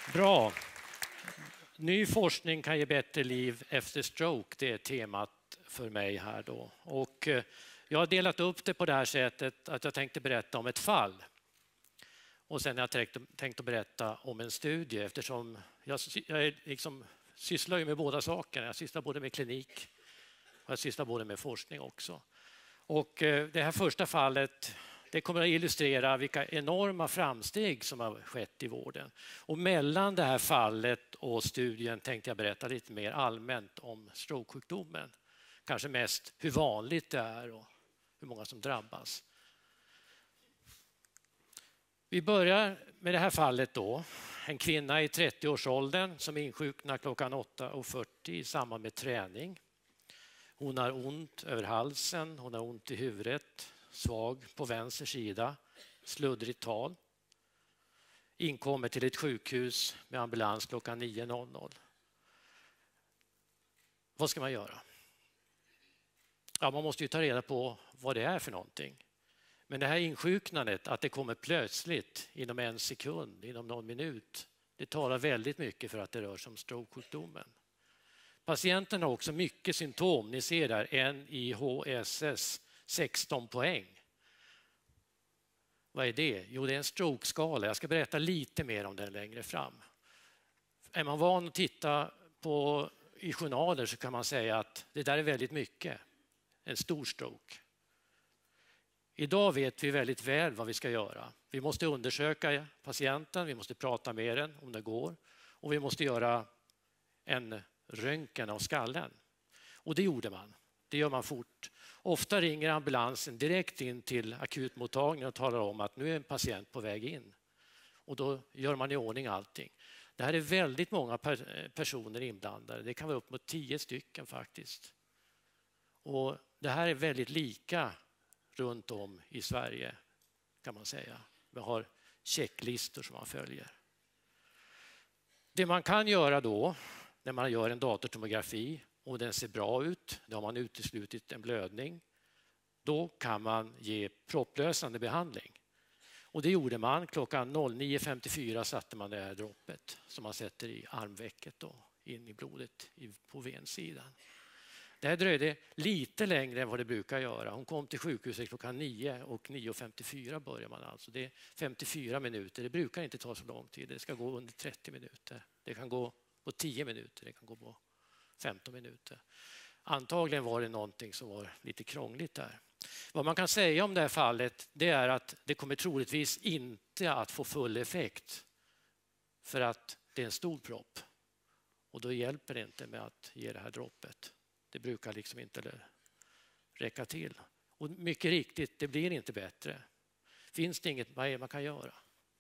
Bra. Ny forskning kan ge bättre liv efter stroke. Det är temat för mig här då. Och jag har delat upp det på det här sättet att jag tänkte berätta om ett fall. Och sen har jag tänkt att berätta om en studie eftersom jag sysslar med båda sakerna. Jag sysslar både med klinik och jag sysslar både med forskning också. Och det här första fallet, det kommer att illustrera vilka enorma framsteg som har skett i vården. Och mellan det här fallet och studien tänkte jag berätta lite mer allmänt om strokesjukdomen. Kanske mest hur vanligt det är och hur många som drabbas. Vi börjar med det här fallet då. En kvinna i 30-årsåldern som insjuknar klockan 8:40 i samband med träning. Hon har ont över halsen, hon har ont i huvudet, svag på vänster sida, sluddrigt tal. Inkommer till ett sjukhus med ambulans klockan 9:00. Vad ska man göra? Ja, man måste ju ta reda på vad det är för någonting. Men det här insjuknandet, att det kommer plötsligt inom en sekund, inom någon minut, det talar väldigt mycket för att det rör sig om strokesjukdomen. Patienten har också mycket symptom. Ni ser där NIHSS 16 poäng. Vad är det? Jo, det är en strokeskala. Jag ska berätta lite mer om den längre fram. Är man van att titta på i journaler så kan man säga att det där är väldigt mycket. En stor stroke. Idag vet vi väldigt väl vad vi ska göra. Vi måste undersöka patienten, vi måste prata med den om det går och vi måste göra en röntgen av skallen. Och det gjorde man. Det gör man fort. Ofta ringer ambulansen direkt in till akutmottagningen och talar om att nu är en patient på väg in. Och då gör man i ordning allting. Det här är väldigt många personer inblandade. Det kan vara upp mot 10 stycken faktiskt. Och det här är väldigt lika runt om i Sverige kan man säga. Vi har checklistor som man följer. Det man kan göra då när man gör en datortomografi och den ser bra ut, då har man uteslutit en blödning, då kan man ge propplösande behandling. Och det gjorde man. Klockan 09:54 satte man det här droppet som man sätter i armvecket då, in i blodet på vensidan. Det här dröjde lite längre än vad det brukar göra. Hon kom till sjukhuset klockan 9 och 9:54 börjar man alltså. Det är 54 minuter. Det brukar inte ta så lång tid. Det ska gå under 30 minuter. Det kan gå på 10 minuter. Det kan gå på 15 minuter. Antagligen var det någonting som var lite krångligt där. Vad man kan säga om det här fallet det är att det kommer troligtvis inte att få full effekt för att det är en stor propp. Och då hjälper det inte med att ge det här droppet. Det brukar liksom inte räcka till. Och mycket riktigt, det blir inte bättre. Finns det inget man kan göra?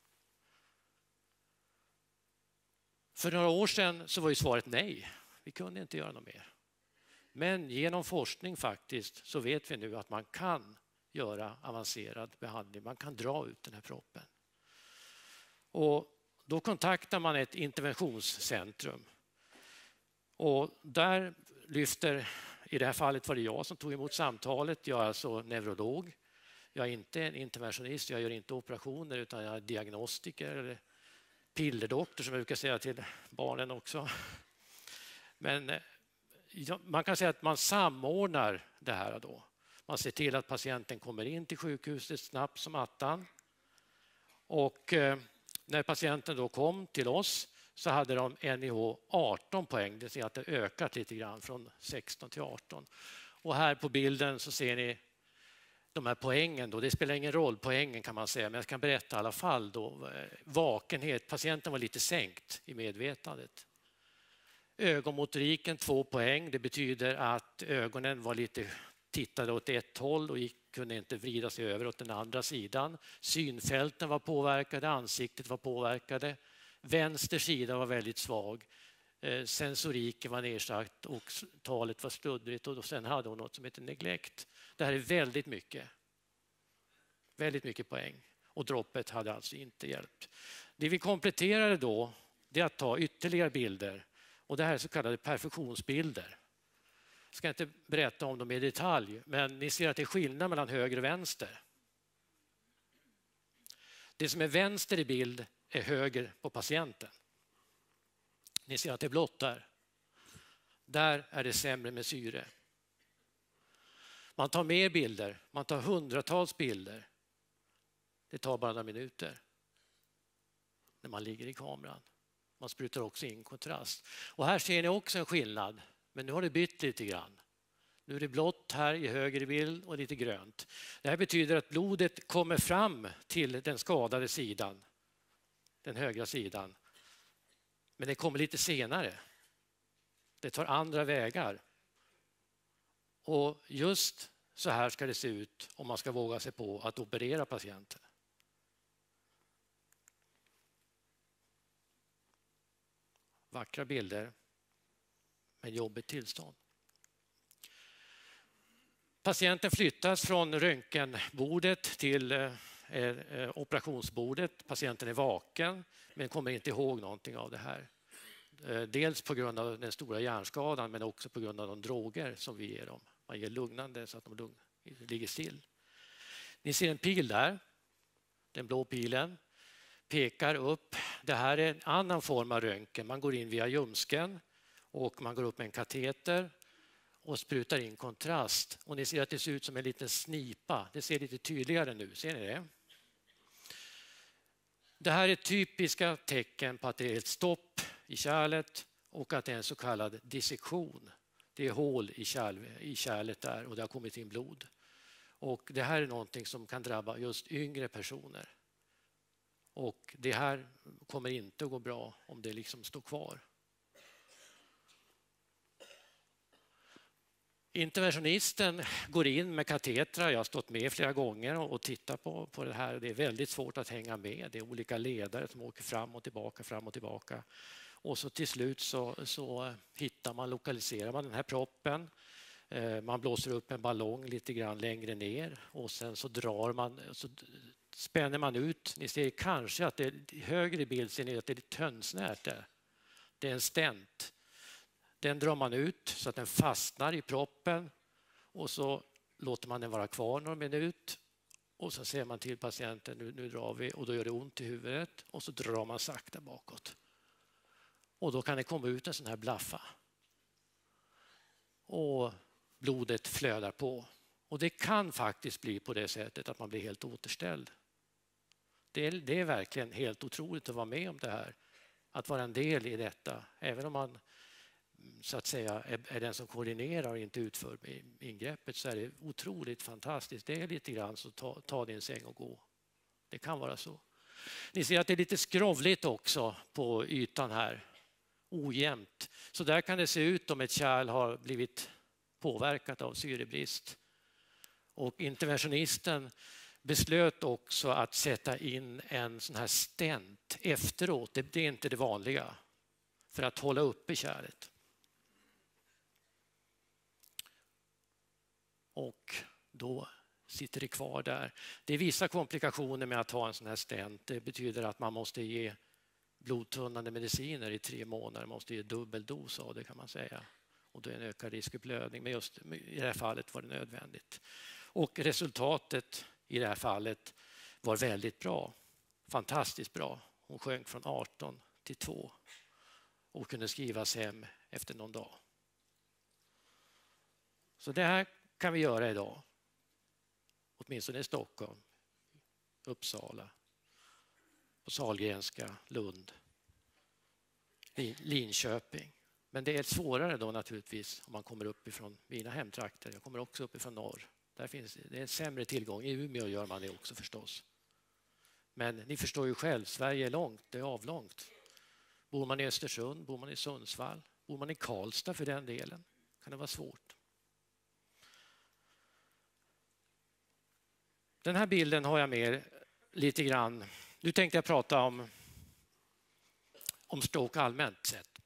För några år sedan så var ju svaret nej. Vi kunde inte göra något mer. Men genom forskning faktiskt så vet vi nu att man kan göra avancerad behandling. Man kan dra ut den här proppen. Och då kontaktar man ett interventionscentrum. Och där lyfter, i det här fallet var det jag som tog emot samtalet. Jag är alltså neurolog. Jag är inte en interventionist, jag gör inte operationer utan jag är diagnostiker eller pillerdoktor som jag brukar säga till barnen också. Men man kan säga att man samordnar det här då. Man ser till att patienten kommer in till sjukhuset snabbt som attan. Och när patienten då kom till oss så hade de NIH 18 poäng. Det vill säga att det ökat lite grann från 16 till 18. Och här på bilden så ser ni de här poängen. Då. Det spelar ingen roll, poängen kan man säga. Men jag kan berätta i alla fall då. Vakenhet, patienten var lite sänkt i medvetandet. Ögonmotoriken 2 poäng. Det betyder att ögonen var lite tittade åt ett håll och kunde inte vrida sig över åt den andra sidan. Synfälten var påverkade, ansiktet var påverkade. Vänster sida var väldigt svag. Sensoriken var nedsatt och talet var sluddrigt och sen hade hon något som heter neglect. Det här är väldigt mycket poäng och droppet hade alltså inte hjälpt. Det vi kompletterade då det är att ta ytterligare bilder och det här är så kallade perfusionsbilder. Jag ska inte berätta om dem i detalj men ni ser att det är skillnad mellan höger och vänster. Det som är vänster i bild är höger på patienten. Ni ser att det är blått där. Där är det sämre med syre. Man tar mer bilder, man tar hundratals bilder. Det tar bara några minuter när man ligger i kameran. Man sprutar också in kontrast. Och här ser ni också en skillnad, men nu har det bytt lite grann. Nu är det blått här i höger bild och lite grönt. Det här betyder att blodet kommer fram till den skadade sidan, den högra sidan. Men det kommer lite senare. Det tar andra vägar. Och just så här ska det se ut om man ska våga sig på att operera patienten. Vackra bilder, men jobbigt tillstånd. Patienten flyttas från röntgenbordet till operationsbordet. Patienten är vaken men kommer inte ihåg någonting av det här. Dels på grund av den stora hjärnskadan men också på grund av de droger som vi ger dem. Man ger lugnande så att de ligger still. Ni ser en pil där. Den blå pilen pekar upp. Det här är en annan form av röntgen. Man går in via ljumsken och man går upp med en kateter och sprutar in kontrast. Och ni ser att det ser ut som en liten snipa. Det ser lite tydligare nu. Ser ni det? Det här är typiska tecken på att det är ett stopp i kärlet och att det är en så kallad dissektion. Det är hål i kärlet där och det har kommit in blod. Och det här är någonting som kan drabba just yngre personer. Och det här kommer inte att gå bra om det liksom står kvar. Interventionisten går in med katetrar. Jag har stått med flera gånger och tittat på det här. Det är väldigt svårt att hänga med. Det är olika ledare som åker fram och tillbaka. Och så till slut så lokaliserar man den här proppen. Man blåser upp en ballong lite grann längre ner och sen så drar man, så spänner man ut. Ni ser kanske att det är högre bild, ser ni att det är ett tönnsnärt där. Det är en stent. Den drar man ut så att den fastnar i proppen och så låter man den vara kvar några minuter och så säger man till patienten nu drar vi och då gör det ont i huvudet och så drar man sakta bakåt. Och då kan det komma ut en sån här blaffa. Och blodet flödar på. Och det kan faktiskt bli på det sättet att man blir helt återställd. Det är verkligen helt otroligt att vara med om det här. Att vara en del i detta. Även om man så att säga är den som koordinerar och inte utför ingreppet så är det otroligt fantastiskt. Det är lite grann så ta din säng och gå. Det kan vara så. Ni ser att det är lite skrovligt också på ytan här. Ojämnt. Så där kan det se ut om ett kärl har blivit påverkat av syrebrist. Och interventionisten beslöt också att sätta in en sån här stent efteråt. Det är inte det vanliga. För att hålla uppe kärlet. Och då sitter det kvar där. Det är vissa komplikationer med att ha en sån här stent. Det betyder att man måste ge blodtunnande mediciner i 3 månader. Man måste ge dubbeldos av det kan man säga. Och då är en ökad risk för blödning. Men just i det här fallet var det nödvändigt. Och resultatet i det här fallet var väldigt bra. Fantastiskt bra. Hon sjönk från 18 till 2. Och kunde skrivas hem efter någon dag. Så det här kan vi göra idag. Åtminstone i Stockholm, Uppsala, på Sahlgrenska, Lund, Linköping. Men det är svårare då naturligtvis om man kommer uppifrån mina hemtrakter. Jag kommer också uppifrån norr. Det är sämre tillgång. I Umeå gör man det också förstås. Men ni förstår ju själv, Sverige är långt, det är avlångt. Bor man i Östersund, bor man i Sundsvall, bor man i Karlstad för den delen kan det vara svårt. Den här bilden har jag med lite grann. Nu tänkte jag prata om stroke allmänt sett.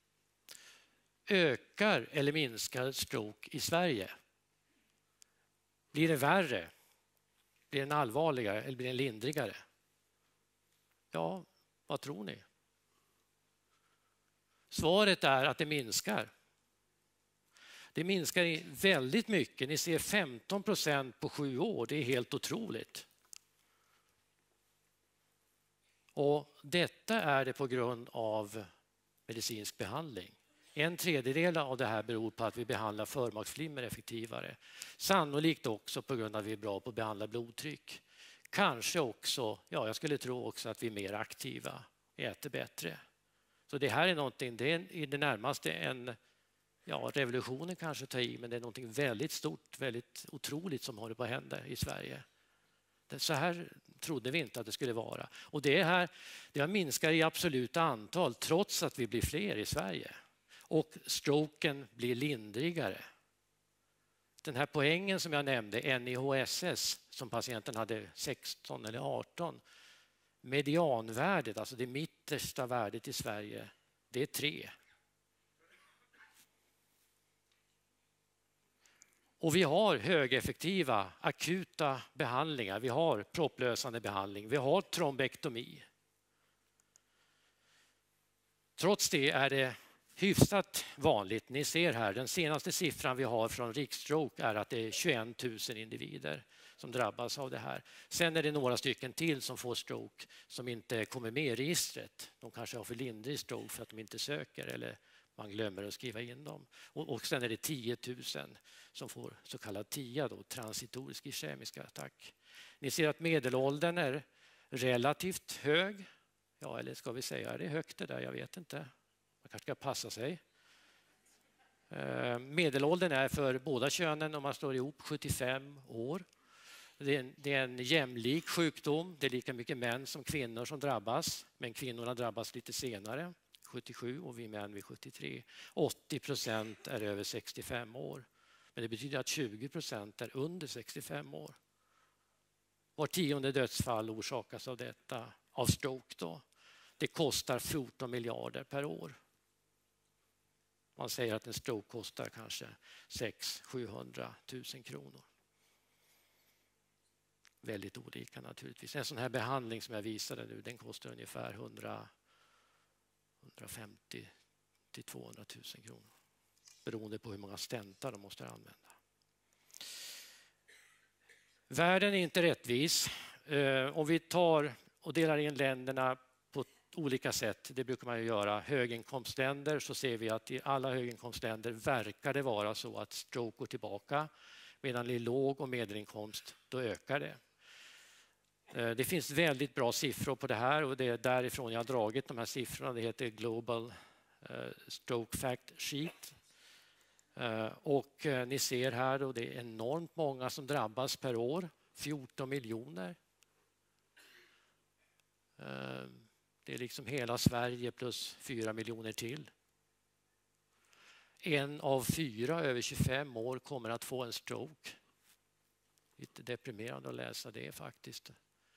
Ökar eller minskar stroke i Sverige? Blir det värre? Blir den allvarligare eller blir den lindrigare? Ja, vad tror ni? Svaret är att det minskar. Det minskar väldigt mycket. Ni ser 15% på 7 år. Det är helt otroligt. Och detta är det på grund av medicinsk behandling. 1/3 av det här beror på att vi behandlar förmaksflimmer effektivare. Sannolikt också på grund av att vi är bra på att behandla blodtryck. Kanske också, ja jag skulle tro också att vi är mer aktiva, äter bättre. Så det här är någonting, det är i det närmaste en, ja revolutionen kanske tar i, men det är någonting väldigt stort, väldigt otroligt som håller på att hända i Sverige. Så här trodde vi inte att det skulle vara. Och det har minskat i absoluta antal trots att vi blir fler i Sverige. Och stroken blir lindrigare. Den här poängen som jag nämnde, NIHSS, som patienten hade 16 eller 18. Medianvärdet, alltså det mittersta värdet i Sverige, det är 3. Och vi har högeffektiva akuta behandlingar. Vi har propplösande behandling. Vi har trombektomi. Trots det är det hyfsat vanligt. Ni ser här, den senaste siffran vi har från Riksstroke är att det är 21 000 individer som drabbas av det här. Sen är det några stycken till som får stroke som inte kommer med i registret. De kanske har för lindrig stroke för att de inte söker eller man glömmer att skriva in dem. Och sen är det 10 000 som får så kallad TIA, då, transitorisk ischemisk attack. Ni ser att medelåldern är relativt hög. Ja, eller ska vi säga, är det högt det där? Jag vet inte. Man kanske ska passa sig. Medelåldern är för båda könen om man slår ihop 75 år. Det är en jämlik sjukdom. Det är lika mycket män som kvinnor som drabbas. Men kvinnorna drabbas lite senare, 77 och vi män vid 73. 80% är över 65 år. Men det betyder att 20% är under 65 år. Var 10:e dödsfall orsakas av detta, av stroke då. Det kostar 14 miljarder per år. Man säger att en stroke kostar kanske 600 000-700 000 kronor. Väldigt olika naturligtvis. En sån här behandling som jag visade nu, den kostar ungefär 150 till 200 000 kronor. Beroende på hur många stentar de måste använda. Världen är inte rättvis. Om vi tar och delar in länderna på olika sätt, det brukar man ju göra. Höginkomstländer, så ser vi att i alla höginkomstländer verkar det vara så att stroke går tillbaka. Medan i låg- och medelinkomst, då ökar det. Det finns väldigt bra siffror på det här och det är därifrån jag har dragit de här siffrorna. Det heter Global Stroke Fact Sheet. Och ni ser här då, det är enormt många som drabbas per år. 14 miljoner. Det är liksom hela Sverige plus 4 miljoner till. 1 av 4 över 25 år kommer att få en stroke. Lite deprimerande att läsa det faktiskt.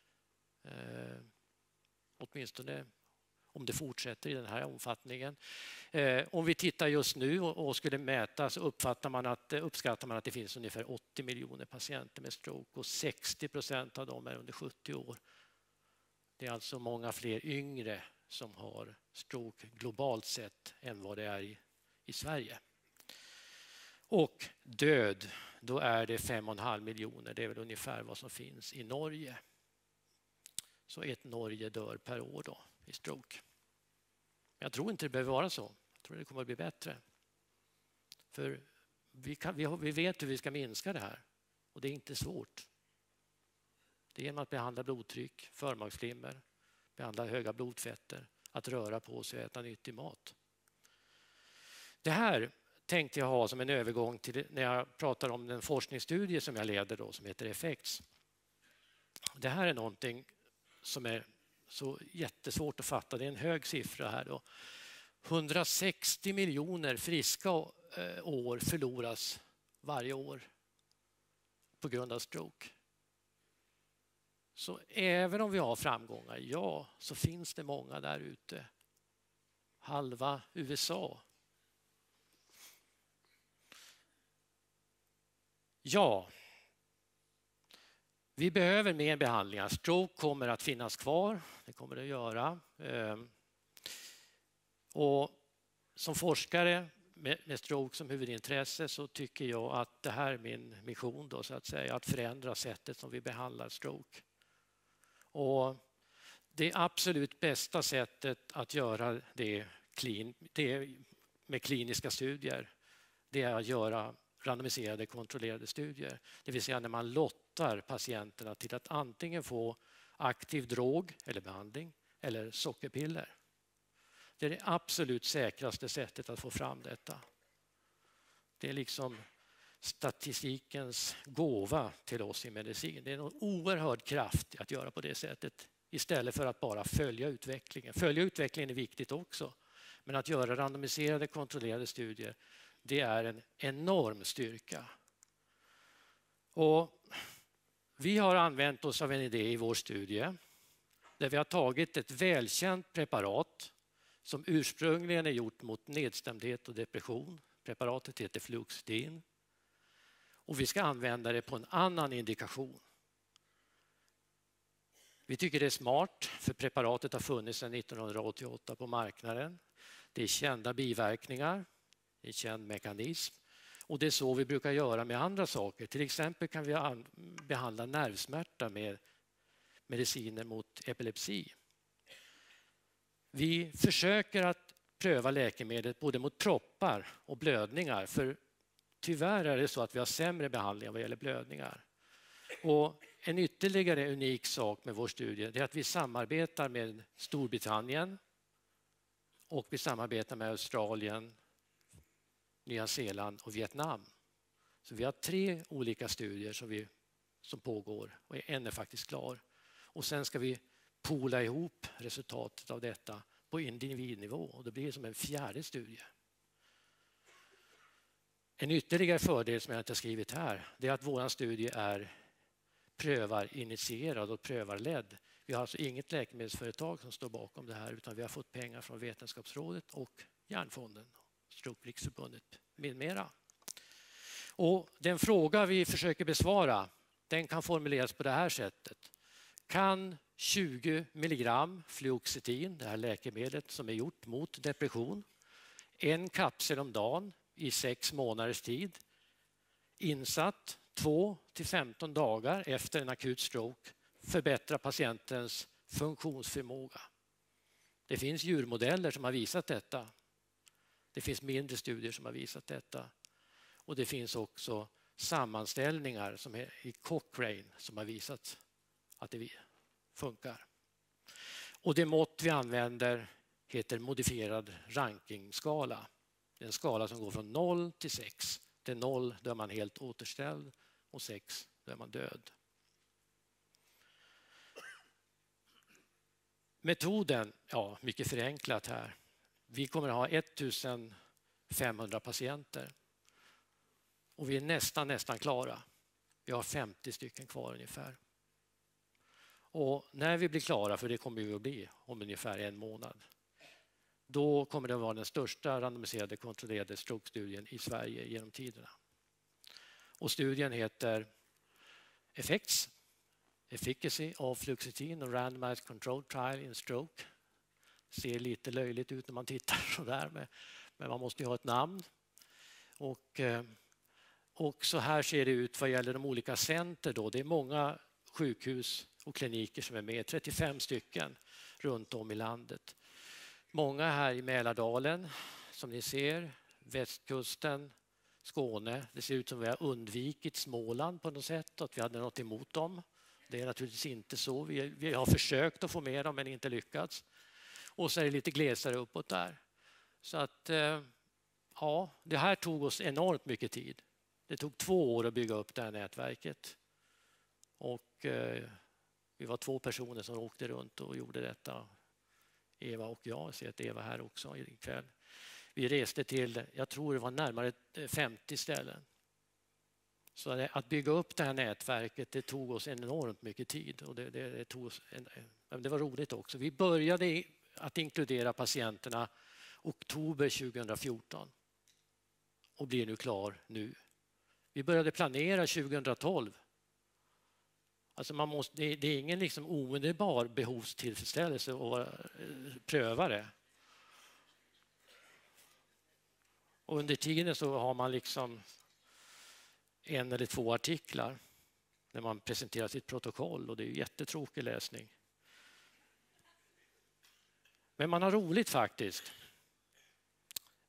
Åtminstone om det fortsätter i den här omfattningen. Om vi tittar just nu och skulle mäta så uppskattar man att det finns ungefär 80 miljoner patienter med stroke och 60% av dem är under 70 år. Det är alltså många fler yngre som har stroke globalt sett än vad det är i Sverige. Och död, då är det 5,5 miljoner. Det är väl ungefär vad som finns i Norge. Så ett Norge dör per år då i stroke. Jag tror inte det behöver vara så. Jag tror det kommer att bli bättre. För vi vet hur vi ska minska det här. Och det är inte svårt. Det är genom att behandla blodtryck, förmaksflimmer, behandla höga blodfetter, att röra på sig och äta nyttig mat. Det här tänkte jag ha som en övergång till när jag pratar om den forskningsstudie som jag leder då, som heter Effects. Det här är någonting som är så jättesvårt att fatta. Det är en hög siffra här då. 160 miljoner friska år förloras varje år på grund av stroke. Så även om vi har framgångar, ja, så finns det många där ute. Halva USA. Ja, vi behöver mer behandlingar. Stroke kommer att finnas kvar, det kommer det att göra. Och som forskare med stroke som huvudintresse så tycker jag att det här är min mission då, så att säga, att förändra sättet som vi behandlar stroke. Och det absolut bästa sättet att göra det med kliniska studier, det är att göra randomiserade kontrollerade studier. Det vill säga när man lottar patienterna till att antingen få aktiv drog eller behandling eller sockerpiller. Det är det absolut säkraste sättet att få fram detta. Det är liksom statistikens gåva till oss i medicin. Det är en oerhörd kraft att göra på det sättet istället för att bara följa utvecklingen. Följa utvecklingen är viktigt också, men att göra randomiserade kontrollerade studier, det är en enorm styrka. Och vi har använt oss av en idé i vår studie där vi har tagit ett välkänt preparat som ursprungligen är gjort mot nedstämdhet och depression. Preparatet heter Fluoxetin. Och vi ska använda det på en annan indikation. Vi tycker det är smart, för preparatet har funnits sedan 1988 på marknaden. Det är kända biverkningar, det är känd mekanism. Och det är så vi brukar göra med andra saker. Till exempel kan vi behandla nervsmärta med mediciner mot epilepsi. Vi försöker att pröva läkemedlet både mot proppar och blödningar. För tyvärr är det så att vi har sämre behandling vad gäller blödningar. Och en ytterligare unik sak med vår studie är att vi samarbetar med Storbritannien och vi samarbetar med Australien, Nya Zeeland och Vietnam. Så vi har 3 olika studier som pågår och en är faktiskt klar. Och sen ska vi poola ihop resultatet av detta på individnivå och det blir som en 4:e studie. En ytterligare fördel som jag inte har skrivit här, det är att vår studie är prövarinitierad och prövarledd. Vi har alltså inget läkemedelsföretag som står bakom det här, utan vi har fått pengar från Vetenskapsrådet och Hjärnfonden, Stroke Riksförbundet med mera. Och den fråga vi försöker besvara, den kan formuleras på det här sättet. Kan 20 milligram fluoxetin, det här läkemedlet som är gjort mot depression, en kapsel om dagen i 6 månaders tid, insatt 2 till 15 dagar efter en akut stroke, förbättra patientens funktionsförmåga? Det finns djurmodeller som har visat detta. Det finns mindre studier som har visat detta. Och det finns också sammanställningar som är i Cochrane som har visat att det funkar. Och det mått vi använder heter modifierad rankingskala. Det är en skala som går från 0 till 6. Det är 0 då är man helt återställd och 6 då är man död. Metoden, ja, mycket förenklat här. Vi kommer att ha 1500 patienter och vi är nästan klara. Vi har 50 stycken kvar ungefär. Och när vi blir klara, för det kommer vi att bli om ungefär 1 månad, då kommer det att vara den största randomiserade kontrollerade strokestudien i Sverige genom tiderna. Och studien heter Effects, Efficacy of Fluoxetine and Randomized Control Trial in Stroke. Ser lite löjligt ut när man tittar så där, men man måste ju ha ett namn. Och så här ser det ut vad gäller de olika center då. Det är många sjukhus och kliniker som är med, 35 stycken runt om i landet. Många här i Mälardalen, som ni ser, västkusten, Skåne. Det ser ut som vi har undvikit Småland på något sätt, att vi hade något emot dem. Det är naturligtvis inte så. Vi har försökt att få med dem men inte lyckats. Och så är det lite glesare uppåt där. Så att ja, det här tog oss enormt mycket tid. Det tog 2 år att bygga upp det här nätverket. Och vi var 2 personer som åkte runt och gjorde detta. Eva och jag ser att Eva här också ikväll. Vi reste till, jag tror det var närmare 50 ställen. Så att bygga upp det här nätverket, det tog oss enormt mycket tid. Och det var roligt också. Vi började att inkludera patienterna oktober 2014 och blir nu klar nu. Vi började planera 2012. Alltså det är ingen liksom omedelbar behovstillfredsställelse att pröva det. Och under tiden så har man liksom 1 eller 2 artiklar när man presenterar sitt protokoll och det är jättetråkig läsning. Men man har roligt faktiskt.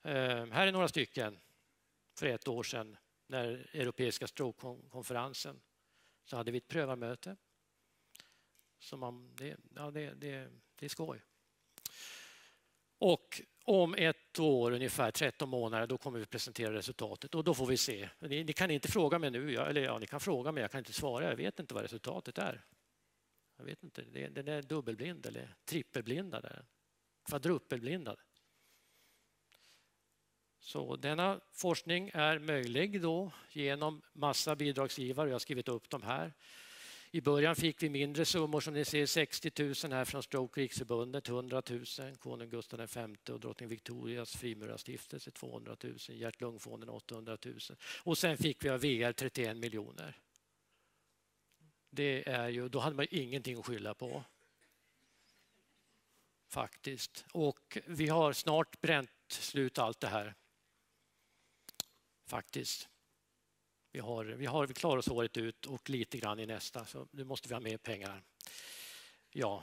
Här är några stycken för 1 år sedan när Europeiska stroke-konferensen så hade vi ett prövarmöte. Det är skoj. Och om 1 år, ungefär 13 månader, då kommer vi presentera resultatet och då får vi se. Ni kan inte fråga mig nu, ni kan fråga mig, jag kan inte svara, jag vet inte vad resultatet är. Jag vet inte, den är dubbelblind eller trippelblindad eller kvadruppelblindad. Så denna forskning är möjlig då genom massa bidragsgivare. Jag har skrivit upp dem här. I början fick vi mindre summor som ni ser, 60 000 här från Stroke Riksförbundet, 100 000, konung Gustav V och drottning Victorias frimurarstiftelse 200 000, Hjärt-lungfonden 800 000 och sen fick vi av VR 31 miljoner. Det är ju, då hade man ingenting att skylla på. Faktiskt. Och vi har snart bränt slut allt det här. Faktiskt. Vi klarar oss året ut och lite grann i nästa, så nu måste vi ha mer pengar. Ja,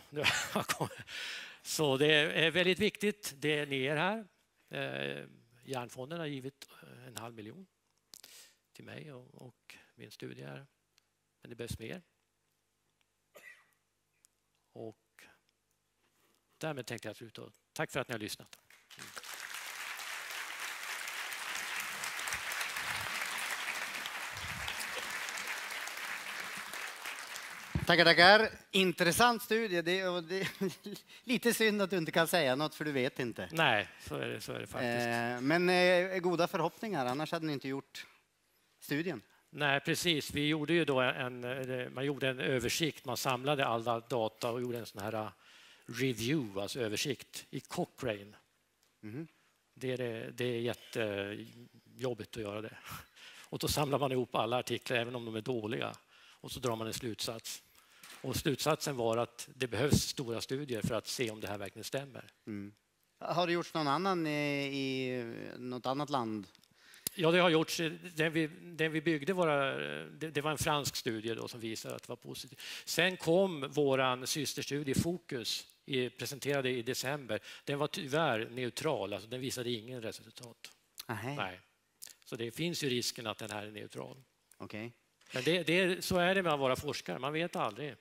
så det är väldigt viktigt det ni är här. Hjärnfonden har givit 500 000 till mig och min studie här. Men det behövs mer. Och därmed tänkte jag sluta. Tack för att ni har lyssnat. Tackar. Intressant studie. Det är lite synd att du inte kan säga något för du vet inte. Nej, så är det faktiskt. Men goda förhoppningar, annars hade ni inte gjort studien. Nej, precis. Vi gjorde ju då man gjorde en översikt. Man samlade alla data och gjorde en sån här review, alltså översikt i Cochrane. Mm. Det är jättejobbigt att göra det. Och då samlar man ihop alla artiklar, även om de är dåliga. Och så drar man en slutsats. Och slutsatsen var att det behövs stora studier för att se om det här verkligen stämmer. Mm. Har det gjorts någon annan i något annat land? Ja, det har gjorts. Den vi byggde det var en fransk studie då som visade att det var positivt. Sen kom våran systerstudie Fokus, presenterade i december. Den var tyvärr neutral, alltså den visade ingen resultat. Nej. Så det finns ju risken att den här är neutral. Okej. Men så är det med att vara forskare, man vet aldrig.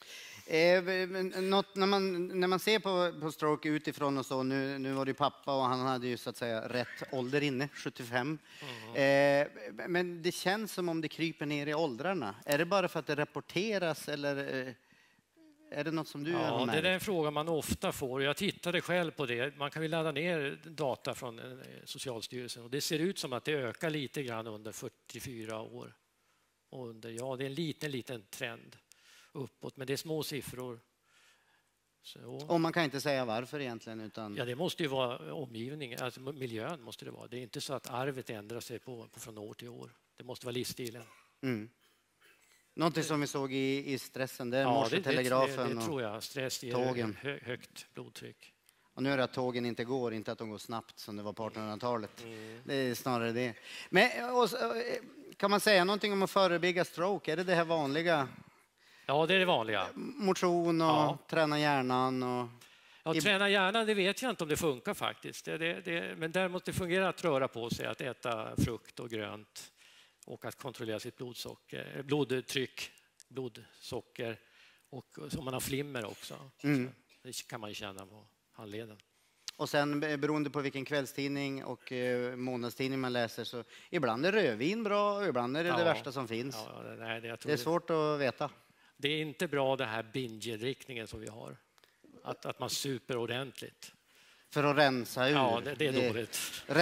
När man ser på stroke utifrån och så, nu var det pappa och han hade ju så att säga rätt ålder inne, 75. Men det känns som om det kryper ner i åldrarna. Är det bara för att det rapporteras eller är det något som du gör med? Det är en fråga man ofta får. Jag tittade själv på det. Man kan ju ladda ner data från Socialstyrelsen och det ser ut som att det ökar lite grann under 44 år. Och det är en liten trend uppåt, men det är små siffror. Så. Och man kan inte säga varför egentligen? Utan... Ja, det måste ju vara omgivningen, alltså miljön måste det vara. Det är inte så att arvet ändrar sig från år till år. Det måste vara livsstilen. Mm. Någonting som vi såg i stressen, det är morsetelegrafen det tror jag. Stress ger tågen. Högt blodtryck. Och nu är det att tågen inte går, inte att de går snabbt som det var på 1800-talet. Det är snarare det. Men kan man säga någonting om att förebygga stroke? Är det här vanliga? Ja, det är det vanliga. Motion och träna hjärnan? Träna hjärnan, det vet jag inte om det funkar faktiskt. Men däremot det fungerar att röra på sig, att äta frukt och grönt och att kontrollera sitt blodtryck, blodsocker och om man har flimmer också. Det kan man ju känna på handleden. Och sen beroende på vilken kvällstidning och månadstidning man läser så ibland är rödvin bra och ibland är det värsta som finns. Det är svårt att veta. Det är inte bra det här binge-drickningen som vi har. Att man super ordentligt. För att rensa ur. Ja, det är dåligt.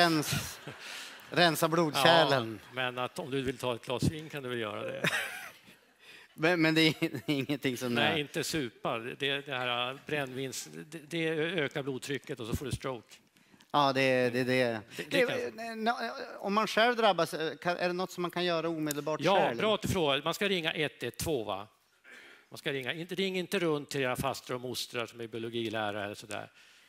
Rensa blodkärlen. Ja, men att om du vill ta ett glas vin kan du väl göra det. Men det är ingenting som... Nej, inte supa. Det här brännvins... Det ökar blodtrycket och så får du stroke. Ja, det är det. Om man själv drabbas, är det något som man kan göra omedelbart själv? Ja, bra att du frågar. Man ska ringa 112, va? Man ska ring inte runt till era faster och mostrar som är biologilärare eller sådär.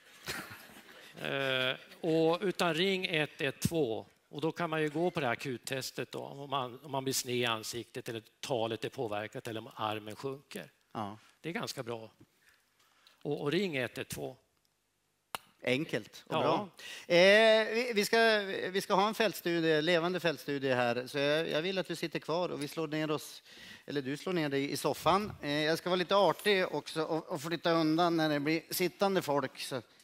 Utan ring 112. Och då kan man ju gå på det här akuttestet då, om man blir sned i ansiktet eller talet är påverkat eller om armen sjunker. Ja. Det är ganska bra. Och ring 112. Enkelt och Ja. bra. Vi ska ha en fältstudie, levande fältstudie här. Så jag vill att du sitter kvar och vi slår ner oss, eller du slår ner dig i soffan. Jag ska vara lite artig också och flytta undan när det blir sittande folk. Så